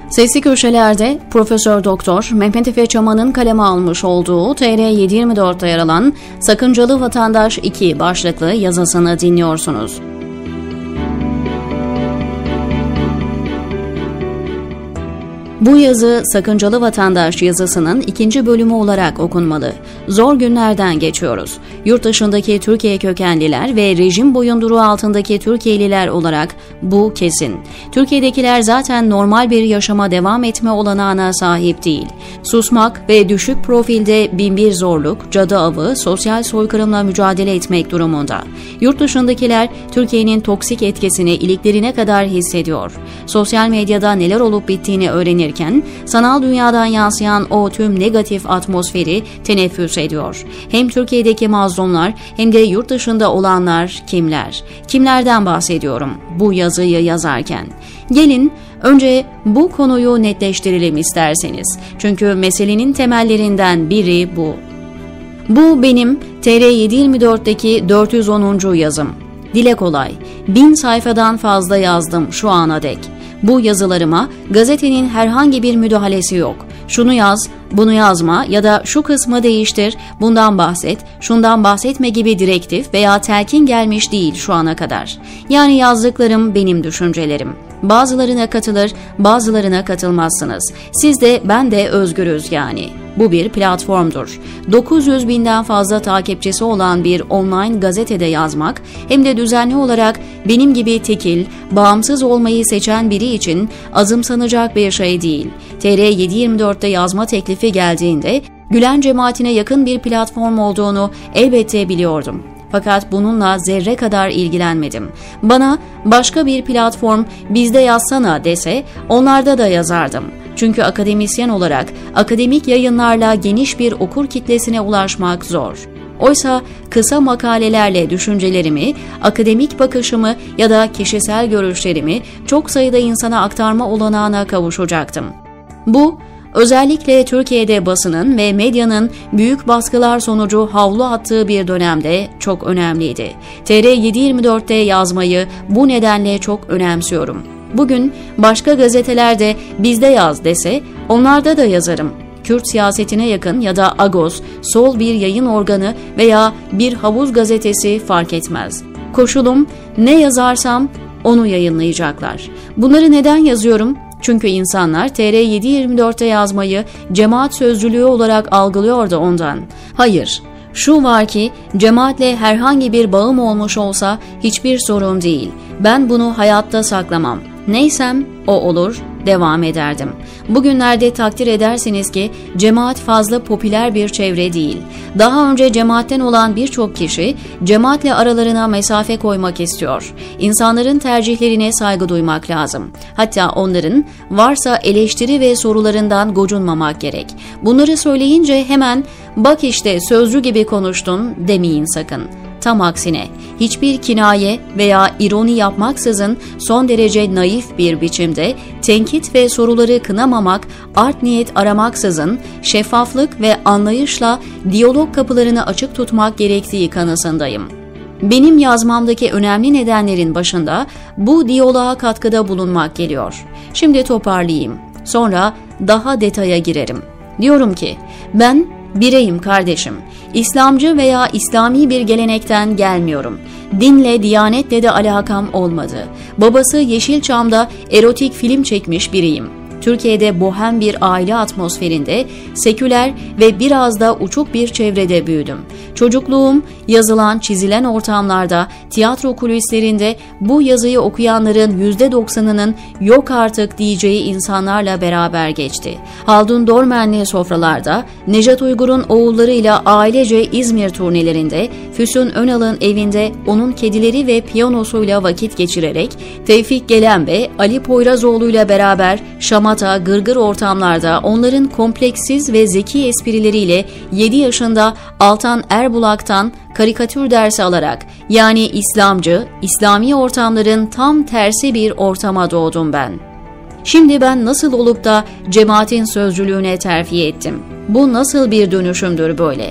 Sesli Köşeler'de Profesör Doktor Mehmet Efe Çaman'ın kaleme almış olduğu TR724'te yer alan Sakıncalı Vatandaş 2 başlıklı yazısını dinliyorsunuz. Bu yazı Sakıncalı Vatandaş yazısının 2. bölümü olarak okunmalı. Zor günlerden geçiyoruz. Yurt dışındaki Türkiye kökenliler ve rejim boyunduruğu altındaki Türkiye'liler olarak bu kesin. Türkiye'dekiler zaten normal bir yaşama devam etme olanağına sahip değil. Susmak ve düşük profilde binbir zorluk, cadı avı, sosyal soykırımla mücadele etmek durumunda. Yurt dışındakiler Türkiye'nin toksik etkisini iliklerine kadar hissediyor. Sosyal medyada neler olup bittiğini öğrenirken sanal dünyadan yansıyan o tüm negatif atmosferi teneffüs ediyor. Hem Türkiye'deki mazlumlar hem de yurt dışında olanlar kimler? Kimlerden bahsediyorum bu yazıyı yazarken? Gelin önce bu konuyu netleştirelim isterseniz. Çünkü meselenin temellerinden biri bu. Bu benim TR724'teki 410. yazım. Dile kolay, 1000 sayfadan fazla yazdım şu ana dek. Bu yazılarıma gazetenin herhangi bir müdahalesi yok. Şunu yaz, bunu yazma ya da şu kısmı değiştir, bundan bahset, şundan bahsetme gibi direktif veya telkin gelmiş değil şu ana kadar. Yani yazdıklarım benim düşüncelerim. Bazılarına katılır, bazılarına katılmazsınız. Siz de ben de özgürüz yani. Bu bir platformdur. 900 binden fazla takipçisi olan bir online gazetede yazmak hem de düzenli olarak benim gibi tekil, bağımsız olmayı seçen biri için azımsanacak bir şey değil. TR724'te yazma teklifi geldiğinde Gülen cemaatine yakın bir platform olduğunu elbette biliyordum. Fakat bununla zerre kadar ilgilenmedim. Bana başka bir platform bizde yazsana dese onlarda da yazardım. Çünkü akademisyen olarak akademik yayınlarla geniş bir okur kitlesine ulaşmak zor. Oysa kısa makalelerle düşüncelerimi, akademik bakışımı ya da kişisel görüşlerimi çok sayıda insana aktarma olanağına kavuşacaktım. Bu, özellikle Türkiye'de basının ve medyanın büyük baskılar sonucu havlu attığı bir dönemde çok önemliydi. TR724'te yazmayı bu nedenle çok önemsiyorum. Bugün başka gazetelerde bizde yaz dese onlarda da yazarım. Kürt siyasetine yakın ya da Agos, sol bir yayın organı veya bir havuz gazetesi fark etmez. Koşulum ne yazarsam onu yayınlayacaklar. Bunları neden yazıyorum? Çünkü insanlar TR724'te yazmayı cemaat sözcülüğü olarak algılıyor da ondan. Hayır, şu var ki cemaatle herhangi bir bağım olmuş olsa hiçbir sorun değil. Ben bunu hayatta saklamam. Neysem o olur, devam ederdim. Bugünlerde takdir edersiniz ki cemaat fazla popüler bir çevre değil. Daha önce cemaatten olan birçok kişi cemaatle aralarına mesafe koymak istiyor. İnsanların tercihlerine saygı duymak lazım. Hatta onların varsa eleştiri ve sorularından gocunmamak gerek. Bunları söyleyince hemen bak işte sözcü gibi konuştun demeyin sakın. Tam aksine hiçbir kinaye veya ironi yapmaksızın son derece naif bir biçimde tenkit ve soruları kınamamak, art niyet aramaksızın şeffaflık ve anlayışla diyalog kapılarını açık tutmak gerektiği kanısındayım. Benim yazmamdaki önemli nedenlerin başında bu diyaloğa katkıda bulunmak geliyor. Şimdi toparlayayım. Sonra daha detaya girerim. Diyorum ki ben bireyim kardeşim. İslamcı veya İslami bir gelenekten gelmiyorum. Dinle, diyanetle de alakam olmadı. Babası Yeşilçam'da erotik film çekmiş biriyim. Türkiye'de bohem bir aile atmosferinde, seküler ve biraz da uçuk bir çevrede büyüdüm. Çocukluğum yazılan, çizilen ortamlarda, tiyatro kulislerinde bu yazıyı okuyanların %90'ının yok artık diyeceği insanlarla beraber geçti. Haldun Dormen'li sofralarda, Nejat Uygur'un oğullarıyla ailece İzmir turnelerinde, Füsun Önal'ın evinde onun kedileri ve piyanosuyla vakit geçirerek, Tevfik Gelen ve Ali Poyrazoğlu'yla beraber şamata, gırgır ortamlarda onların kompleksiz ve zeki esprileriyle 7 yaşında Altan Erbulak'tan karikatür dersi alarak yani İslamcı, İslami ortamların tam tersi bir ortama doğdum ben. Şimdi ben nasıl olup da cemaatin sözcülüğüne terfi ettim? Bu nasıl bir dönüşümdür böyle?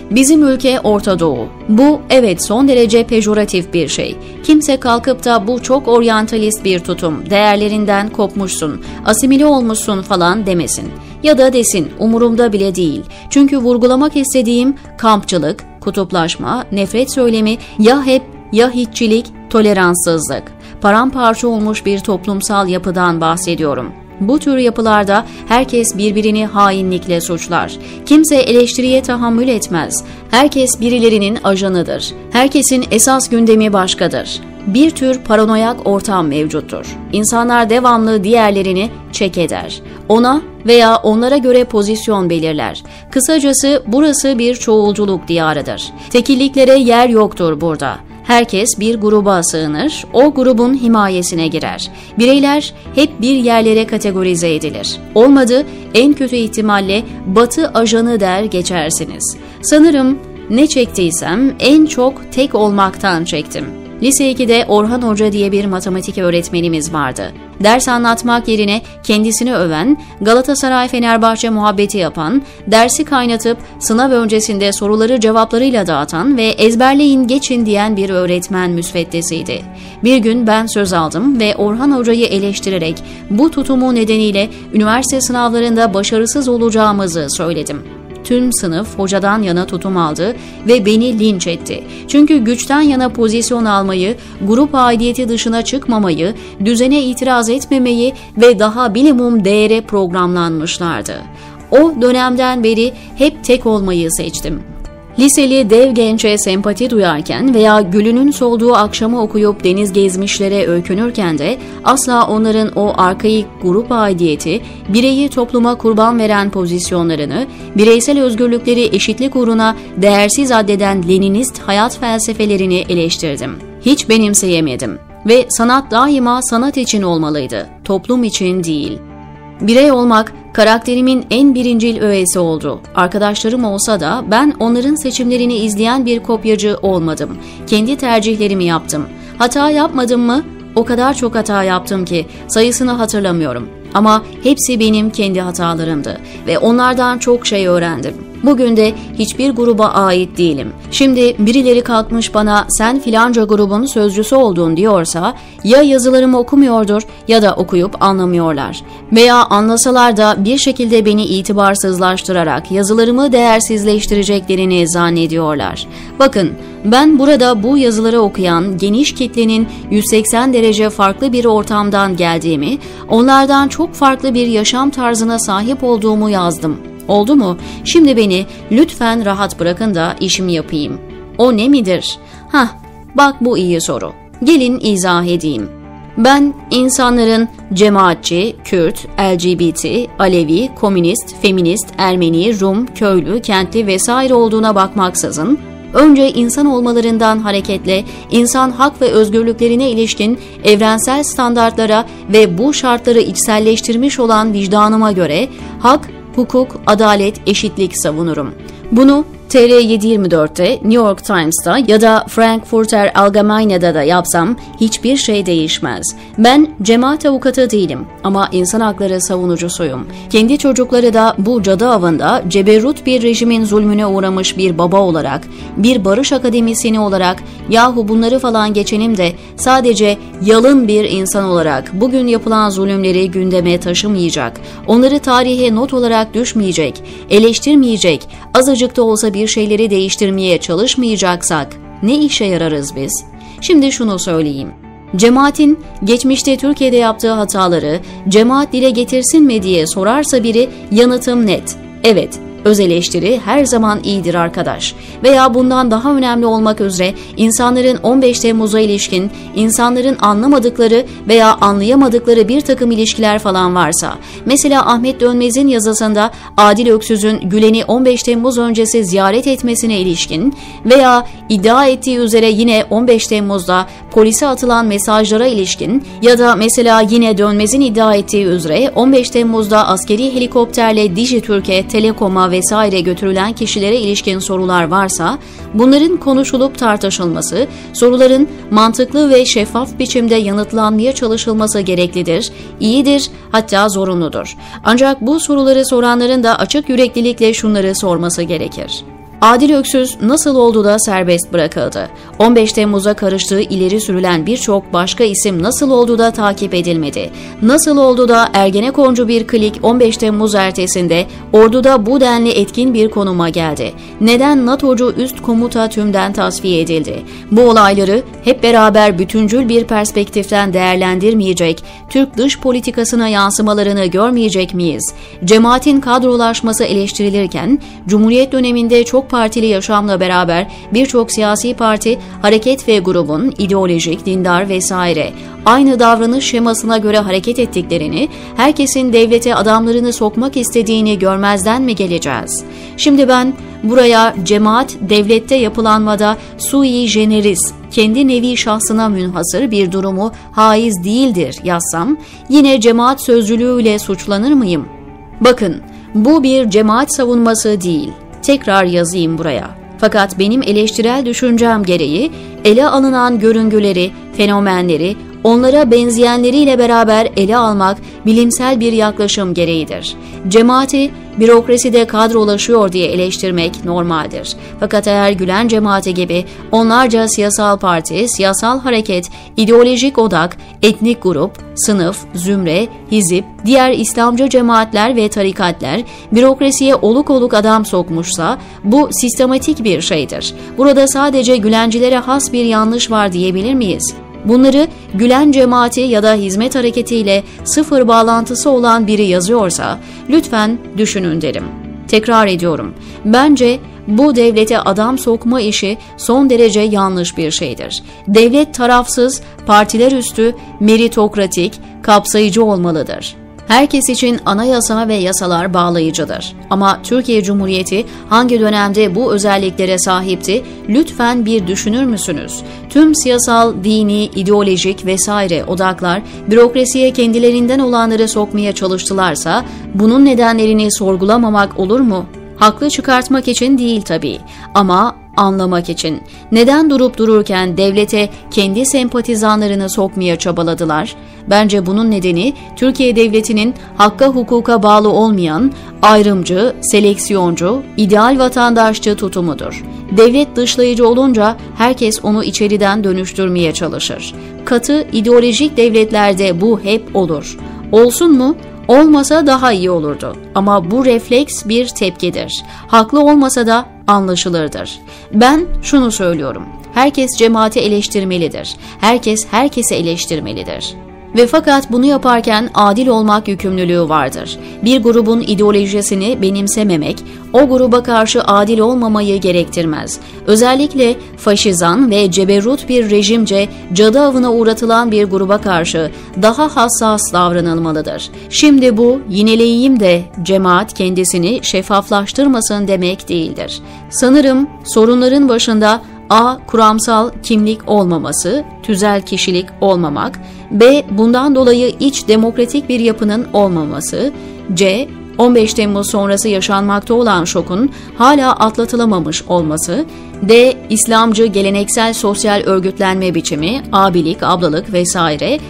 Bizim ülke Orta Doğu. Bu evet son derece pejoratif bir şey. Kimse kalkıp da bu çok oryantalist bir tutum, değerlerinden kopmuşsun, asimile olmuşsun falan demesin. Ya da desin, umurumda bile değil. Çünkü vurgulamak istediğim kampçılık, kutuplaşma, nefret söylemi ya hep ya hiççilik, toleranssızlık. Paramparça olmuş bir toplumsal yapıdan bahsediyorum. Bu tür yapılarda herkes birbirini hainlikle suçlar. Kimse eleştiriye tahammül etmez. Herkes birilerinin ajanıdır. Herkesin esas gündemi başkadır. Bir tür paranoyak ortam mevcuttur. İnsanlar devamlı diğerlerini çek eder. Ona veya onlara göre pozisyon belirler. Kısacası burası bir çoğulculuk diyarıdır. Tekilliklere yer yoktur burada. Herkes bir gruba sığınır, o grubun himayesine girer. Bireyler hep bir yerlere kategorize edilir. Olmadı, en kötü ihtimalle Batı ajanı der geçersiniz. Sanırım ne çektiysem en çok tek olmaktan çektim. Lise 2'de Orhan Hoca diye bir matematik öğretmenimiz vardı. Ders anlatmak yerine kendisini öven, Galatasaray-Fenerbahçe muhabbeti yapan, dersi kaynatıp sınav öncesinde soruları cevaplarıyla dağıtan ve ezberleyin geçin diyen bir öğretmen müsveddesiydi. Bir gün ben söz aldım ve Orhan Hoca'yı eleştirerek bu tutumu nedeniyle üniversite sınavlarında başarısız olacağımızı söyledim. Tüm sınıf hocadan yana tutum aldı ve beni linç etti. Çünkü güçten yana pozisyon almayı, grup aidiyeti dışına çıkmamayı, düzene itiraz etmemeyi ve daha minimum değere programlanmışlardı. O dönemden beri hep tek olmayı seçtim. Liseli dev gençe sempati duyarken veya gülünün solduğu akşamı okuyup deniz gezmişlere öykünürken de asla onların o arkaik grup aidiyeti, bireyi topluma kurban veren pozisyonlarını, bireysel özgürlükleri eşitlik uğruna değersiz addeden Leninist hayat felsefelerini eleştirdim. Hiç benimseyemedim ve sanat daima sanat için olmalıydı, toplum için değil. Birey olmak karakterimin en birincil öğesi oldu. Arkadaşlarım olsa da ben onların seçimlerini izleyen bir kopyacı olmadım. Kendi tercihlerimi yaptım. Hata yapmadım mı? O kadar çok hata yaptım ki sayısını hatırlamıyorum. Ama hepsi benim kendi hatalarımdı ve onlardan çok şey öğrendim. Bugün de hiçbir gruba ait değilim. Şimdi birileri kalkmış bana sen filanca grubun sözcüsü oldun diyorsa ya yazılarımı okumuyordur ya da okuyup anlamıyorlar. Veya anlasalar da bir şekilde beni itibarsızlaştırarak yazılarımı değersizleştireceklerini zannediyorlar. Bakın ben burada bu yazıları okuyan geniş kitlenin 180 derece farklı bir ortamdan geldiğimi, onlardan çok farklı bir yaşam tarzına sahip olduğumu yazdım. Oldu mu? Şimdi beni lütfen rahat bırakın da işimi yapayım. O ne midir? Bak bu iyi soru. Gelin izah edeyim. Ben insanların cemaatçi, Kürt, LGBT, Alevi, komünist, feminist, Ermeni, Rum, köylü, kentli vesaire olduğuna bakmaksızın, önce insan olmalarından hareketle insan hak ve özgürlüklerine ilişkin evrensel standartlara ve bu şartları içselleştirmiş olan vicdanıma göre hak, hukuk, adalet, eşitlik savunurum. Bunu TR724'te, New York Times'ta ya da Frankfurter Allgemeine'da da yapsam hiçbir şey değişmez. Ben cemaat avukatı değilim ama insan hakları savunucusuyum. Kendi çocukları da bu cadı avında ceberrut bir rejimin zulmüne uğramış bir baba olarak, bir barış akademisyeni olarak, yahu bunları falan geçenim de sadece yalın bir insan olarak bugün yapılan zulümleri gündeme taşımayacak, onları tarihe not olarak düşmeyecek, eleştirmeyecek, azıcık da olsa bir şeyleri değiştirmeye çalışmayacaksak ne işe yararız biz? Şimdi şunu söyleyeyim. Cemaatin geçmişte Türkiye'de yaptığı hataları cemaat dile getirsin mi diye sorarsa biri yanıtım net. Evet. Öz eleştiri her zaman iyidir arkadaş. Veya bundan daha önemli olmak üzere insanların 15 Temmuz'a ilişkin, insanların anlamadıkları veya anlayamadıkları bir takım ilişkiler falan varsa, mesela Ahmet Dönmez'in yazısında Adil Öksüz'ün Gülen'i 15 Temmuz öncesi ziyaret etmesine ilişkin veya iddia ettiği üzere yine 15 Temmuz'da polise atılan mesajlara ilişkin ya da mesela yine Dönmez'in iddia ettiği üzere 15 Temmuz'da askeri helikopterle Dijitürk'e, Telekom'a vesaire götürülen kişilere ilişkin sorular varsa, bunların konuşulup tartışılması, soruların mantıklı ve şeffaf biçimde yanıtlanmaya çalışılması gereklidir, iyidir, hatta zorunludur. Ancak bu soruları soranların da açık yüreklilikle şunları sorması gerekir. Adil Öksüz nasıl oldu da serbest bırakıldı? 15 Temmuz'a karıştığı ileri sürülen birçok başka isim nasıl oldu da takip edilmedi? Nasıl oldu da Ergenekoncu bir klik 15 Temmuz ertesinde orduda bu denli etkin bir konuma geldi? Neden NATO'cu üst komuta tümden tasfiye edildi? Bu olayları hep beraber bütüncül bir perspektiften değerlendirmeyecek, Türk dış politikasına yansımalarını görmeyecek miyiz? Cemaatin kadrolaşması eleştirilirken, Cumhuriyet döneminde çok partili yaşamla beraber birçok siyasi parti, hareket ve grubun ideolojik, dindar vesaire aynı davranış şemasına göre hareket ettiklerini, herkesin devlete adamlarını sokmak istediğini görmezden mi geleceğiz? Şimdi ben buraya cemaat devlette yapılanmada sui generis, kendi nevi şahsına münhasır bir durumu haiz değildir yazsam, yine cemaat sözcülüğüyle suçlanır mıyım? Bakın, bu bir cemaat savunması değil. Tekrar yazayım buraya. Fakat benim eleştirel düşüncem gereği ele alınan görüngüleri, fenomenleri, onlara benzeyenleriyle beraber ele almak bilimsel bir yaklaşım gereğidir. Cemaati bürokraside kadrolaşıyor diye eleştirmek normaldir. Fakat eğer Gülen cemaati gibi onlarca siyasal parti, siyasal hareket, ideolojik odak, etnik grup, sınıf, zümre, hizip, diğer İslamcı cemaatler ve tarikatler bürokrasiye oluk oluk adam sokmuşsa bu sistematik bir şeydir. Burada sadece Gülencilere has bir yanlış var diyebilir miyiz? Bunları Gülen cemaati ya da hizmet hareketiyle sıfır bağlantısı olan biri yazıyorsa lütfen düşünün derim. Tekrar ediyorum. Bence bu devlete adam sokma işi son derece yanlış bir şeydir. Devlet tarafsız, partiler üstü, meritokratik, kapsayıcı olmalıdır. Herkes için anayasa ve yasalar bağlayıcıdır. Ama Türkiye Cumhuriyeti hangi dönemde bu özelliklere sahipti? Lütfen bir düşünür müsünüz? Tüm siyasal, dini, ideolojik vesaire odaklar bürokrasiye kendilerinden olanları sokmaya çalıştılarsa bunun nedenlerini sorgulamamak olur mu? Haklı çıkartmak için değil tabii ama anlamak için. Neden durup dururken devlete kendi sempatizanlarını sokmaya çabaladılar? Bence bunun nedeni Türkiye Devleti'nin hakka hukuka bağlı olmayan, ayrımcı, seleksiyoncu, ideal vatandaşçı tutumudur. Devlet dışlayıcı olunca herkes onu içeriden dönüştürmeye çalışır. Katı ideolojik devletlerde bu hep olur. Olsun mu? Olmasa daha iyi olurdu. Ama bu refleks bir tepkidir. Haklı olmasa da anlaşılırdır. Ben şunu söylüyorum. Herkes cemaati eleştirmelidir. Herkes herkesi eleştirmelidir. Ve fakat bunu yaparken adil olmak yükümlülüğü vardır. Bir grubun ideolojisini benimsememek, o gruba karşı adil olmamayı gerektirmez. Özellikle faşizan ve ceberrut bir rejimce cadı avına uğratılan bir gruba karşı daha hassas davranılmalıdır. Şimdi bu, yineleyeyim de cemaat kendisini şeffaflaştırmasın demek değildir. Sanırım sorunların başında A. Kuramsal kimlik olmaması, tüzel kişilik olmamak, B. Bundan dolayı iç demokratik bir yapının olmaması, C. 15 Temmuz sonrası yaşanmakta olan şokun hala atlatılamamış olması, D. İslamcı geleneksel sosyal örgütlenme biçimi, abilik, ablalık vesaire,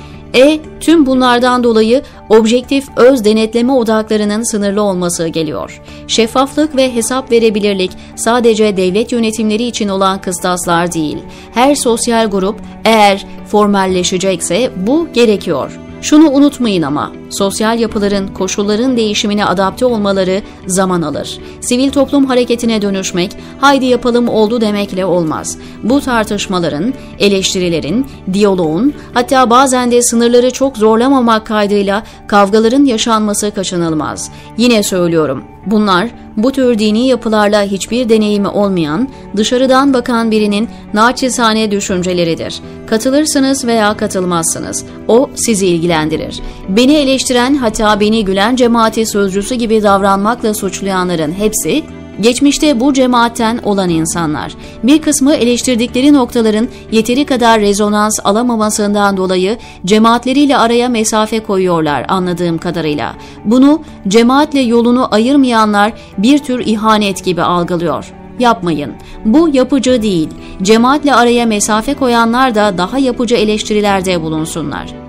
tüm bunlardan dolayı objektif öz denetleme odaklarının sınırlı olması geliyor. Şeffaflık ve hesap verebilirlik sadece devlet yönetimleri için olan kıstaslar değil. Her sosyal grup eğer formalleşecekse bu gerekiyor. Şunu unutmayın ama, sosyal yapıların, koşulların değişimine adapte olmaları zaman alır. Sivil toplum hareketine dönüşmek, haydi yapalım oldu demekle olmaz. Bu tartışmaların, eleştirilerin, diyaloğun, hatta bazen de sınırları çok zorlamamak kaydıyla kavgaların yaşanması kaçınılmaz. Yine söylüyorum, bunlar bu tür dini yapılarla hiçbir deneyimi olmayan, dışarıdan bakan birinin naçizane düşünceleridir. Katılırsınız veya katılmazsınız. O sizi ilgilendirir. Beni eleştiren, hatta beni Gülen cemaati sözcüsü gibi davranmakla suçlayanların hepsi geçmişte bu cemaatten olan insanlar. Bir kısmı eleştirdikleri noktaların yeteri kadar rezonans alamamasından dolayı cemaatleriyle araya mesafe koyuyorlar anladığım kadarıyla. Bunu cemaatle yolunu ayırmayanlar bir tür ihanet gibi algılıyor. Yapmayın. Bu yapıcı değil. Cemaatle araya mesafe koyanlar da daha yapıcı eleştirilerde bulunsunlar.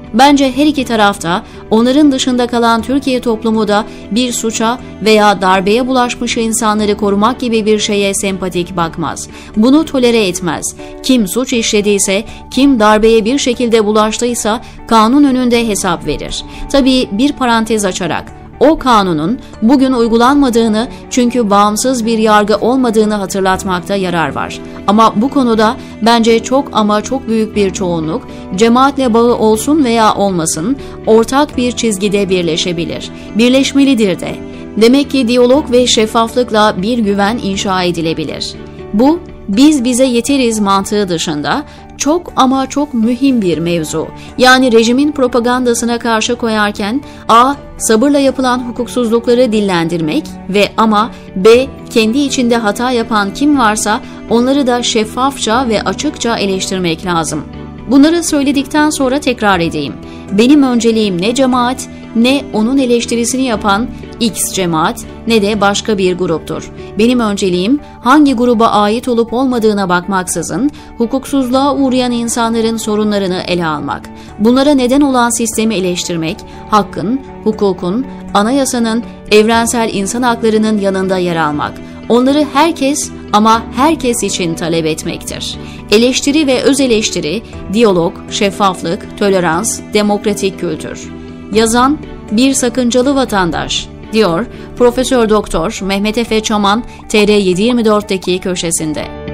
Bence her iki tarafta, onların dışında kalan Türkiye toplumu da bir suça veya darbeye bulaşmış insanları korumak gibi bir şeye sempatik bakmaz. Bunu tolere etmez. Kim suç işlediyse, kim darbeye bir şekilde bulaştıysa kanun önünde hesap verir. Tabii bir parantez açarak, o kanunun bugün uygulanmadığını, çünkü bağımsız bir yargı olmadığını hatırlatmakta yarar var. Ama bu konuda bence çok ama çok büyük bir çoğunluk, cemaatle bağı olsun veya olmasın, ortak bir çizgide birleşebilir. Birleşmelidir de. Demek ki diyalog ve şeffaflıkla bir güven inşa edilebilir. Bu, biz bize yeteriz mantığı dışında çok ama çok mühim bir mevzu. Yani rejimin propagandasına karşı koyarken a. sabırla yapılan hukuksuzlukları dillendirmek ve ama b. kendi içinde hata yapan kim varsa onları da şeffafça ve açıkça eleştirmek lazım. Bunları söyledikten sonra tekrar edeyim. Benim önceliğim ne cemaat, ne onun eleştirisini yapan X cemaat, ne de başka bir gruptur. Benim önceliğim hangi gruba ait olup olmadığına bakmaksızın hukuksuzluğa uğrayan insanların sorunlarını ele almak, bunlara neden olan sistemi eleştirmek, hakkın, hukukun, anayasanın, evrensel insan haklarının yanında yer almak, onları herkes ama herkes için talep etmektir. Eleştiri ve öz eleştiri, diyalog, şeffaflık, tolerans, demokratik kültür. Yazan bir sakıncalı vatandaş, diyor Profesör Doktor Mehmet Efe Çaman TR724'deki köşesinde.